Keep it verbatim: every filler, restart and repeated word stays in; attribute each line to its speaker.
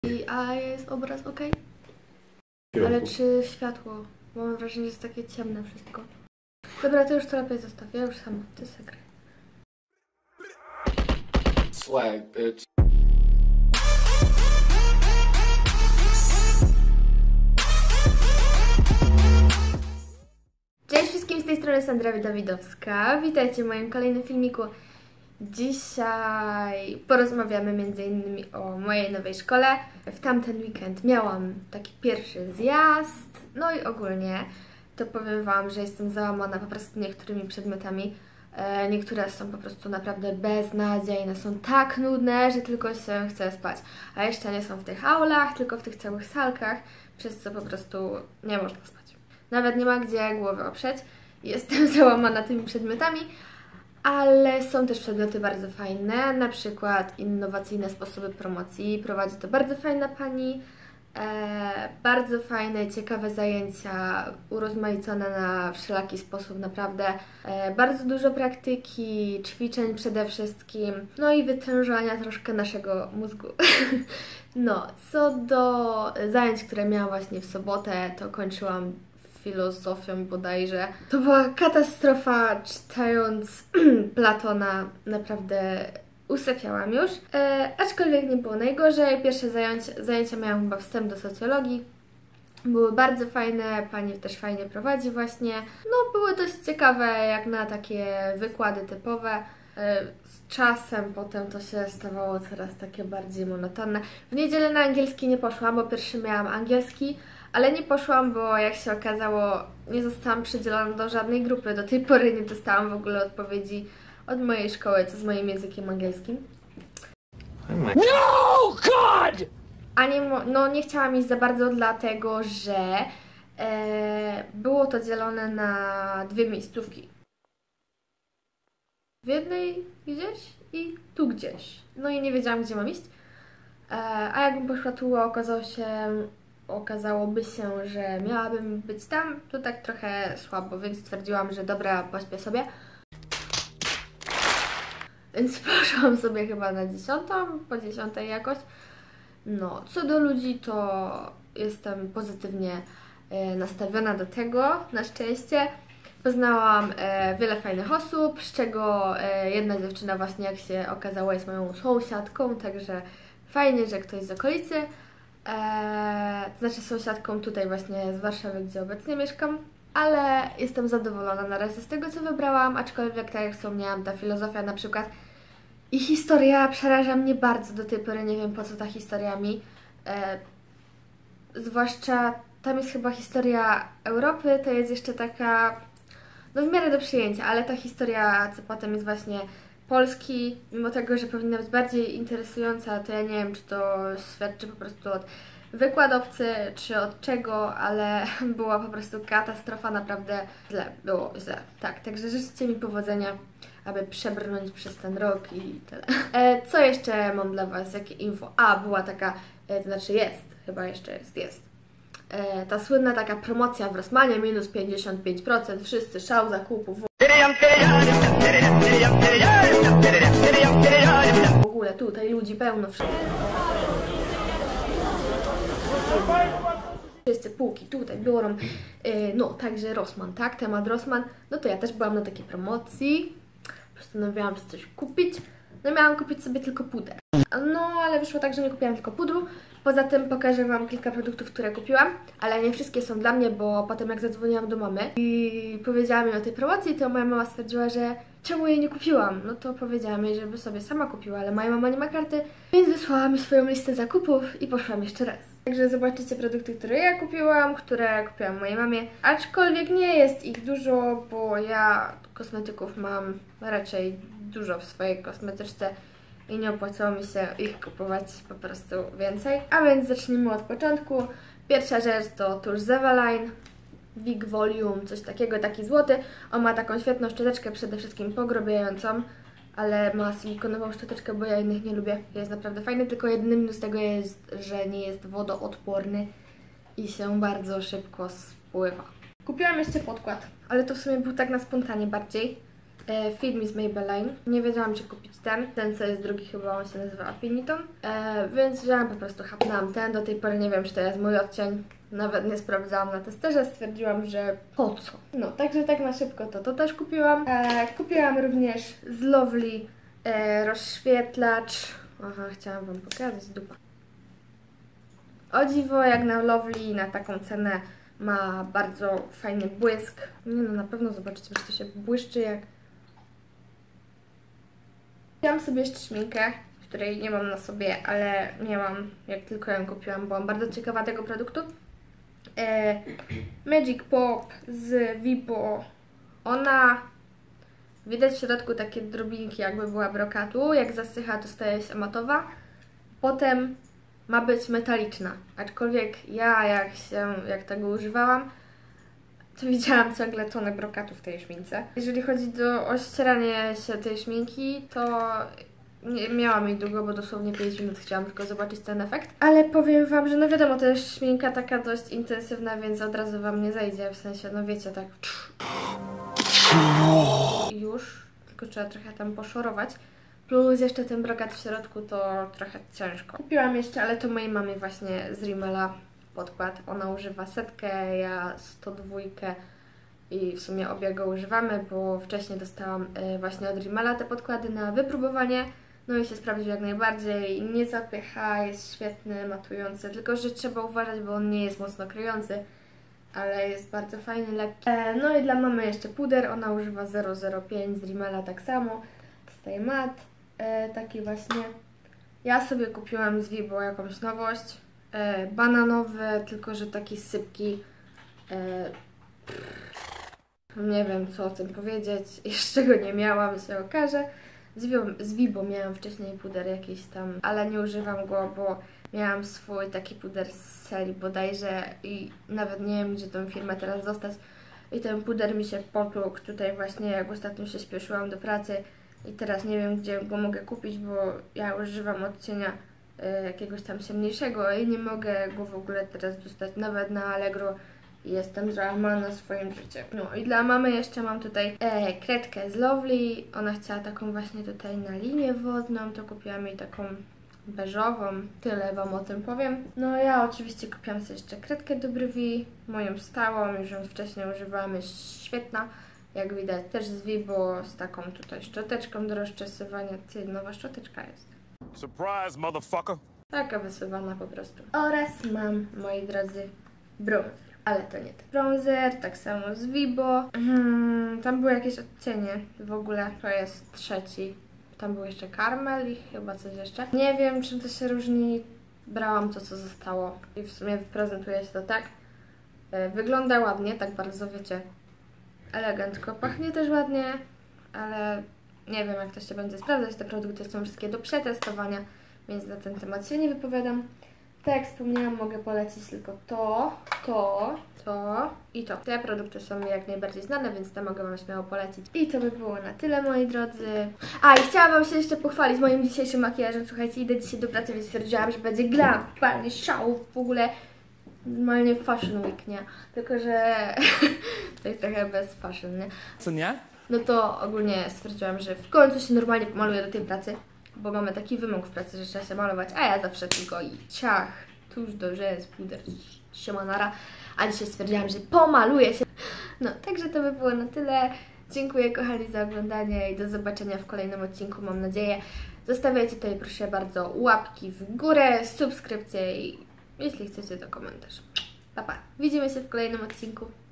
Speaker 1: I, a jest obraz ok? Ale czy światło? Bo mam wrażenie, że jest takie ciemne wszystko. Dobra, to już to lepiej zostawię, ja już sama, ty se graj.
Speaker 2: Swag, bitch.
Speaker 1: Cześć wszystkim, z tej strony Sandra Dawidowska. Witajcie w moim kolejnym filmiku. Dzisiaj porozmawiamy między innymi o mojej nowej szkole. W tamten weekend miałam taki pierwszy zjazd, no i ogólnie to powiem Wam, że jestem załamana po prostu niektórymi przedmiotami. Niektóre są po prostu naprawdę beznadziejne, są tak nudne, że tylko się chce spać. A jeszcze nie są w tych aulach, tylko w tych całych salkach, przez co po prostu nie można spać. Nawet nie ma gdzie głowy oprzeć. Jestem załamana tymi przedmiotami, ale są też przedmioty bardzo fajne, na przykład innowacyjne sposoby promocji. Prowadzi to bardzo fajna pani. E, bardzo fajne, ciekawe zajęcia, urozmaicone na wszelaki sposób, naprawdę. E, bardzo dużo praktyki, ćwiczeń przede wszystkim, no i wytężania troszkę naszego mózgu. No, co do zajęć, które miałam właśnie w sobotę, to kończyłam filozofią bodajże. To była katastrofa, czytając Platona, naprawdę usypiałam już, e, aczkolwiek nie było najgorzej. Pierwsze zajęcia, zajęcia miałam chyba wstęp do socjologii. Były bardzo fajne, pani też fajnie prowadzi właśnie. No, były dość ciekawe jak na takie wykłady typowe. E, z czasem potem to się stawało coraz takie bardziej monotonne. W niedzielę na angielski nie poszłam, bo pierwszy miałam angielski, ale nie poszłam, bo jak się okazało, nie zostałam przydzielona do żadnej grupy. Do tej pory nie dostałam w ogóle odpowiedzi od mojej szkoły, co z moim językiem angielskim.
Speaker 2: No, God!
Speaker 1: A nie, no, nie chciałam iść za bardzo, dlatego że e, było to dzielone na dwie miejscówki. W jednej gdzieś i tu gdzieś. No i nie wiedziałam, gdzie mam iść. E, a jakbym poszła tu, okazało się, okazałoby się, że miałabym być tam, to tak trochę słabo, więc stwierdziłam, że dobra, pośpię sobie. Więc poszłam sobie chyba na dziesiątą, po dziesiątej jakoś. No, co do ludzi, to jestem pozytywnie e, nastawiona do tego, na szczęście. Poznałam e, wiele fajnych osób, z czego e, jedna dziewczyna właśnie, jak się okazało, jest moją sąsiadką, także fajnie, że ktoś z okolicy. E, to znaczy sąsiadką tutaj właśnie z Warszawy, gdzie obecnie mieszkam. Ale jestem zadowolona na razie z tego, co wybrałam, aczkolwiek tak jak wspomniałam, ta filozofia na przykład i historia przeraża mnie bardzo do tej pory, nie wiem po co ta historia mi. E, zwłaszcza tam jest chyba historia Europy, to jest jeszcze taka, no w miarę do przyjęcia, ale ta historia, co potem jest właśnie Polski, mimo tego, że powinna być bardziej interesująca, to ja nie wiem, czy to świadczy po prostu od wykładowcy, czy od czego, ale była po prostu katastrofa, naprawdę źle, było źle. Tak, także życzcie mi powodzenia, aby przebrnąć przez ten rok i tyle. E, co jeszcze mam dla Was, jakie info? A, była taka, e, to znaczy jest, chyba jeszcze jest, jest. E, ta słynna taka promocja w Rossmanie, minus pięćdziesiąt pięć procent, wszyscy szał zakupów. W ogóle tutaj ludzi pełno, wszyscy półki tutaj biorą, no także Rossmann, tak, temat Rossmann, no to ja też byłam na takiej promocji, postanowiłam sobie coś kupić, no miałam kupić sobie tylko puder, no ale wyszło tak, że nie kupiłam tylko pudru. Poza tym pokażę Wam kilka produktów, które kupiłam, ale nie wszystkie są dla mnie, bo potem jak zadzwoniłam do mamy i powiedziałam jej o tej promocji, to moja mama stwierdziła, że czemu jej nie kupiłam? No to powiedziałam jej, żeby sobie sama kupiła, ale moja mama nie ma karty, więc wysłała mi swoją listę zakupów i poszłam jeszcze raz. Także zobaczycie produkty, które ja kupiłam, które kupiłam mojej mamie, aczkolwiek nie jest ich dużo, bo ja kosmetyków mam raczej dużo w swojej kosmetyczce i nie opłacało mi się ich kupować po prostu więcej. A więc zacznijmy od początku. Pierwsza rzecz to tusz z Eveline, Big Volume, coś takiego, taki złoty. On ma taką świetną szczoteczkę, przede wszystkim pogrobiającą, ale ma silikonową szczoteczkę, bo ja innych nie lubię. Jest naprawdę fajny, tylko jedyny minus tego jest, że nie jest wodoodporny i się bardzo szybko spływa. Kupiłam jeszcze podkład, ale to w sumie był tak na spontanie bardziej. e, Fit Me z Maybelline. Nie wiedziałam, czy kupić ten. Ten, co jest drugi, chyba on się nazywa Affiniton. E, więc wziąłam, po prostu chapnęłam ten. Do tej pory nie wiem, czy to jest mój odcień. Nawet nie sprawdzałam na testerze. Stwierdziłam, że po co. No, także tak na szybko to, to też kupiłam. E, kupiłam również z Lovely e, rozświetlacz. Aha, chciałam wam pokazać, dupa. O dziwo, jak na Lovely, na taką cenę ma bardzo fajny błysk. Nie no, na pewno zobaczycie, że to się błyszczy jak... Kupiłam sobie jeszcze szminkę, której nie mam na sobie, ale miałam, jak tylko ją kupiłam. Byłam bardzo ciekawa tego produktu. E, Magic Pop z Vibo. Ona... Widać w środku takie drobinki, jakby była brokatu. Jak zasycha, to staje się matowa. Potem ma być metaliczna. Aczkolwiek ja, jak się, jak tego używałam, to widziałam ciągle tonę brokatu w tej szmince. Jeżeli chodzi do, o ścieranie się tej szminki, to nie miałam jej długo, bo dosłownie pięć minut chciałam tylko zobaczyć ten efekt. Ale powiem wam, że no wiadomo, to jest szminka taka dość intensywna, więc od razu wam nie zajdzie. W sensie, no wiecie, tak... Już, tylko trzeba trochę tam poszorować. Plus jeszcze ten brokat w środku to trochę ciężko. Kupiłam jeszcze, ale to mojej mamie właśnie z Rimmela podkład. Ona używa setkę, ja sto dwa i w sumie obie go używamy, bo wcześniej dostałam właśnie od Rimmela te podkłady na wypróbowanie. No i się sprawdził jak najbardziej. Nie zapycha, jest świetny, matujący, tylko że trzeba uważać, bo on nie jest mocno kryjący. Ale jest bardzo fajny, lekki. E, no i dla mamy jeszcze puder, ona używa zero zero pięć z Rimmela tak samo. Stay mat, e, taki właśnie. Ja sobie kupiłam z Vibo jakąś nowość. E, bananowy, tylko że taki sypki. E, nie wiem co o tym powiedzieć, jeszcze go nie miałam, się okaże. Z Vibo, z Vibo miałam wcześniej puder jakiś tam, ale nie używam go, bo miałam swój taki puder z serii bodajże i nawet nie wiem, gdzie tą firmę teraz dostać. I ten puder mi się potłukł tutaj właśnie, jak ostatnio się spieszyłam do pracy i teraz nie wiem, gdzie go mogę kupić, bo ja używam odcienia y, jakiegoś tam ciemniejszego i nie mogę go w ogóle teraz dostać nawet na Allegro. I jestem załamana swoim życiem. No i dla mamy jeszcze mam tutaj e, kredkę z Lovely. Ona chciała taką właśnie tutaj na linię wodną, to kupiłam jej taką beżową. Tyle wam o tym powiem. No ja oczywiście kupiłam sobie jeszcze kredkę do brwi, moją stałą, już ją wcześniej używałam, jest świetna. Jak widać też z Vibo, z taką tutaj szczoteczką do rozczesywania. Ty, nowa szczoteczka jest.
Speaker 2: Surprise, motherfucker!
Speaker 1: Taka wysuwana po prostu. Oraz mam, moi drodzy, bronzer. Ale to nie ten bronzer, tak samo z Vibo. Hmm, tam były jakieś odcienie w ogóle, to jest trzeci. Tam był jeszcze karmel i chyba coś jeszcze. Nie wiem, czym to się różni. Brałam to, co zostało i w sumie prezentuje się to tak. Wygląda ładnie, tak bardzo, wiecie, elegancko. Pachnie też ładnie, ale nie wiem, jak to się będzie sprawdzać. Te produkty są wszystkie do przetestowania, więc na ten temat się nie wypowiadam. Tak jak wspomniałam, mogę polecić tylko to, to, to i to. Te produkty są mi jak najbardziej znane, więc te mogę wam śmiało polecić. I to by było na tyle, moi drodzy. A, i chciałam wam się jeszcze pochwalić moim dzisiejszym makijażem. Słuchajcie, idę dzisiaj do pracy, więc stwierdziłam, że będzie glam, totalnie szał, w ogóle normalnie fashion week, nie? Tylko, że tak trochę bez fashion, nie?
Speaker 3: Co nie?
Speaker 1: No to ogólnie stwierdziłam, że w końcu się normalnie pomaluję do tej pracy. Bo mamy taki wymóg w pracy, że trzeba się malować, a ja zawsze tylko i ciach, tuż do rzęs, puder, siemanara, a dzisiaj stwierdziłam, że pomaluję się. No, także to by było na tyle. Dziękuję kochani za oglądanie i do zobaczenia w kolejnym odcinku, mam nadzieję. Zostawiajcie tutaj proszę bardzo łapki w górę, subskrypcje i jeśli chcecie to komentarz. Pa, pa. Widzimy się w kolejnym odcinku.